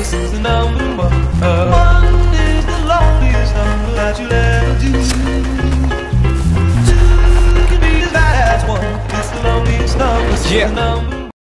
This is the number one. One is the loneliest number that you'll ever do. Two can be as bad as one. It's the loneliest number. So the number